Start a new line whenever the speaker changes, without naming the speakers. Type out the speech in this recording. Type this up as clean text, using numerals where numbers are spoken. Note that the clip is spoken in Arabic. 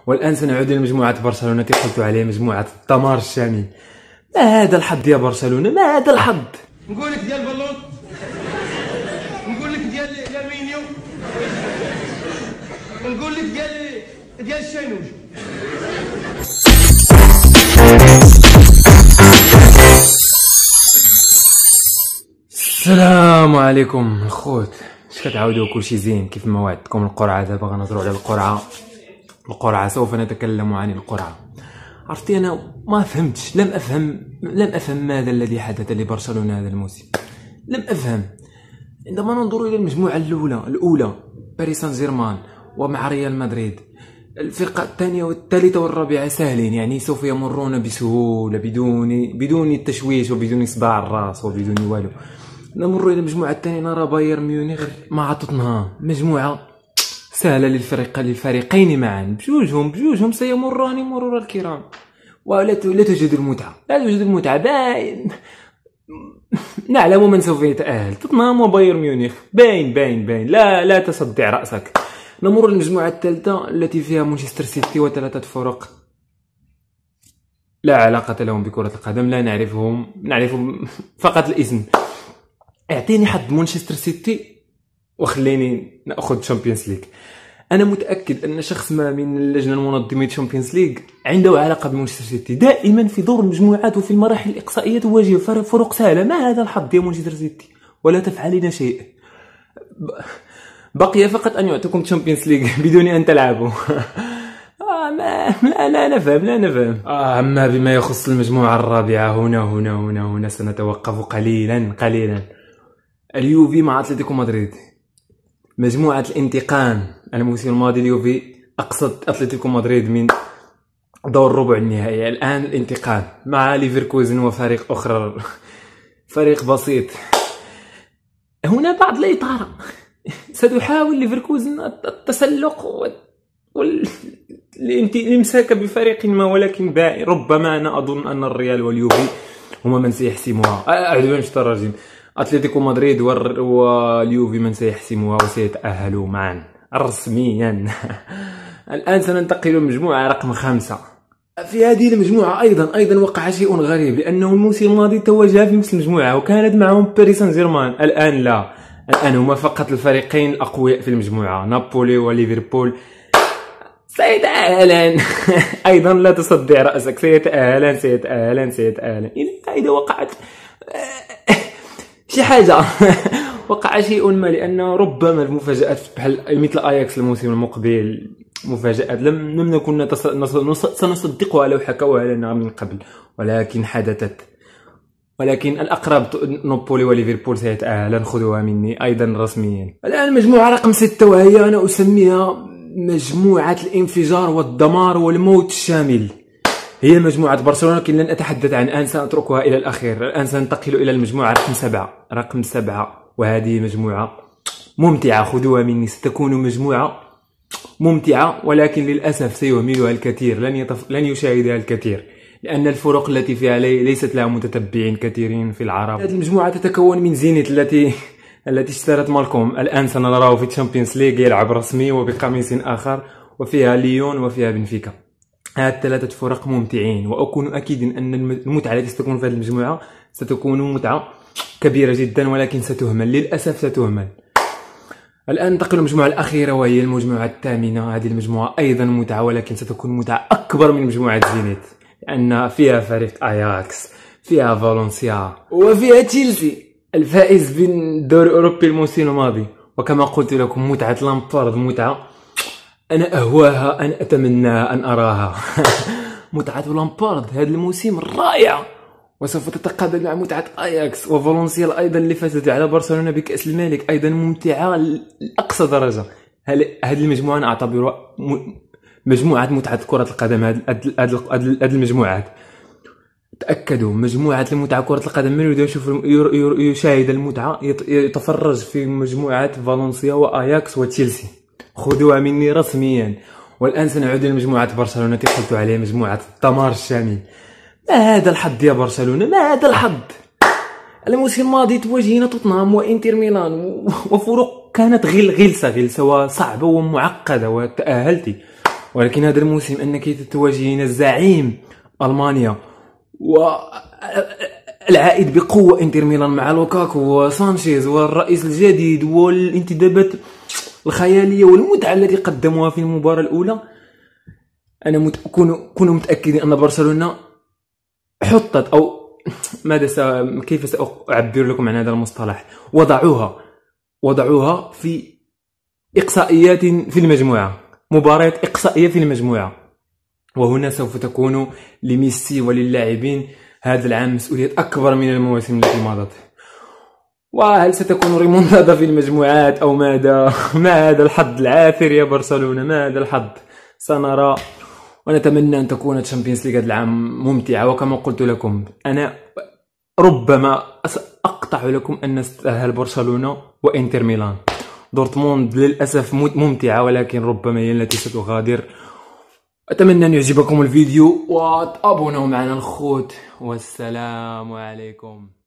والآن سنعود إلى مجموعة برشلونة التي قلت عليها مجموعة الدمار الشامل. ما هذا الحظ يا برشلونة، ما هذا الحظ؟
نقول لك ديال بلوط، نقول لك ديال الالمنيوم، نقول لك ديال الشانوج.
السلام عليكم الخوت، اش كتعاودوا؟ كلشي زين كيف ما وعدتكم. القرعه دابا غنهضروا على القرعه سوف نتكلم عن القرعه. عرفتي انا ما فهمتش، لم افهم ماذا الذي حدث لبرشلونه هذا الموسم. لم افهم. عندما ننظر الى المجموعه الاولى باريس سان جيرمان ومع ريال مدريد، الفرقه الثانيه والثالثه والرابعه سهلين، يعني سوف يمرون بسهوله بدون التشويش وبدون صداع الراس وبدون والو. نمر الى المجموعه الثانيه نرى بايرن ميونخ مع توتنهام، مجموعه سهله للفريقين معا، بجوجهم سيمران مرور الكرام، ولا توجد المتعه باين. نعلم من سوف يتأهل، توتنهام وبايرن ميونخ، باين لا تصدع رأسك. نمر للمجموعة الثالثة التي فيها مانشستر سيتي وثلاثة فرق لا علاقة لهم بكرة القدم، لا نعرفهم فقط الاسم. اعطيني حظ مانشستر سيتي وخليني ناخذ تشامبيونز ليغ. انا متاكد ان شخص ما من اللجنه المنظمه للتشامبيونز ليغ عنده علاقه بمانشستر سيتي. دائما في دور المجموعات وفي المراحل الاقصائيه تواجه فرق سهله. ما هذا الحظ يا مانشستر سيتي؟ ولا تفعلين شيء. بقي فقط ان يعطيكم تشامبيونز ليغ بدون ان تلعبوا. لا نفهم. اما بما يخص المجموعه الرابعه، هنا سنتوقف قليلا. اليوفي مع اتلتيكو مدريد، مجموعة الانتقام. الموسم الماضي اليوفي أقصد أتلتيكو مدريد من دور ربع النهائي، الآن الانتقام مع ليفركوزن وفريق آخر، فريق بسيط. هنا بعض الإثارة. ستحاول ليفركوزن التسلق والامساك بفريق ما، ولكن ربما أنا أظن أن الريال واليوفي هما من سيحسموها. أعوذ بالله من الشيطان الرجيم. اتلتيكو مدريد واليوفي من سيحسموها وسيتأهلوا معا رسميا. الآن سننتقل للمجموعة رقم 5. في هذه المجموعة أيضا وقع شيء غريب، لأنه الموسم الماضي تواجها في نفس المجموعة وكانت معهم باريس سان جيرمان. الآن لا، الآن هما فقط الفريقين الأقوياء في المجموعة، نابولي وليفربول سيتأهلان. أيضا لا تصدع رأسك، سيتأهلان. إذا وقعت شي حاجة وقع شيء ما، لأنه ربما المفاجآت مثل أياكس الموسم المقبل، مفاجآت لم نكن سنصدقها لو حكوها لنا من قبل، ولكن حدثت. ولكن الأقرب نابولي وليفربول سيتأهلان، خذوها مني أيضا رسميا. الآن المجموعة رقم 6، وهي أنا أسميها مجموعة الانفجار والدمار والموت الشامل. هي مجموعة برشلونة، لكن لن أتحدث عن الآن، سأتركها إلى الأخير. الآن سننتقل إلى المجموعة رقم 7، وهذه مجموعة ممتعة، خذوها مني، ستكون مجموعة ممتعة، ولكن للأسف سيهملها الكثير، لن يشاهدها الكثير، لأن الفرق التي فيها ليست لها متتبعين كثيرين في العرب. هذه المجموعة تتكون من زينيت التي اشترت مالكوم، الآن سنراه في تشامبيونز ليغ يلعب رسمي وبقميص آخر، وفيها ليون وفيها بنفيكا. هاد الثلاثة فرق ممتعين، وأكون أكيد أن المتعة التي ستكون في هذه المجموعة ستكون متعة كبيرة جدا، ولكن ستهمل، للأسف ستهمل. الآن ننتقل للمجموعة الأخيرة، وهي المجموعة الثامنة. هذه المجموعة أيضا متعة، ولكن ستكون متعة أكبر من مجموعة زينيت، لأن فيها فريق أياكس، فيها فالنسيا، وفيها تشيلسي الفائز بالدوري الأوروبي الموسم الماضي. وكما قلت لكم، متعة لامبارد متعة أنا أهواها، أن أتمناها، أن أراها. متعة لامبارد هذا الموسم رائعة، وسوف تتقابل مع متعة أياكس وفالنسيا أيضا اللي فازت على برشلونة بكأس الملك، أيضا ممتعة لأقصى درجة. هذه المجموعة أنا أعتبرها مجموعة متعة كرة القدم. هذه المجموعات، تأكدوا، مجموعة المتعة كرة القدم. من يريد يشاهد المتعة يتفرج في مجموعة فالنسيا وأياكس وتشيلسي، خذوها مني رسميا. والآن سنعود إلى مجموعة برشلونة التي قلت عليها مجموعة الدمار الشامل. ما هذا الحظ يا برشلونة، ما هذا الحظ؟ الموسم الماضي تواجهنا توتنهام وإنتر ميلان، وفرق كانت غلسة وصعبة ومعقدة، وتأهلتي. ولكن هذا الموسم أنك تتواجهين الزعيم ألمانيا والعائد بقوة انتر ميلان مع لوكاكو وسانشيز والرئيس الجديد والانتدابات الخيالية والمتعة التي قدموها في المباراة الأولى، أنا كونوا متأكدين أن برشلونة حطت أو كيف سأعبر لكم عن هذا المصطلح، وضعوها في إقصائيات في المجموعة، مباريات إقصائية في المجموعة. وهنا سوف تكون لميسي وللاعبين هذا العام مسؤولية أكبر من المواسم التي مضت. وهل ستكون ريمونتادا في المجموعات أو ماذا؟ ما هذا الحظ العاثر يا برشلونة، ما هذا الحظ؟ سنرى. ونتمنى أن تكون تشامبيونز ليغ هذا العام ممتعة، وكما قلت لكم أنا ربما أقطع لكم أن نستأهل برشلونة وإنتر ميلان. دورتموند للأسف ممتعة، ولكن ربما هي التي ستغادر. أتمنى أن يعجبكم الفيديو وتابونوا معنا الخوت، والسلام عليكم.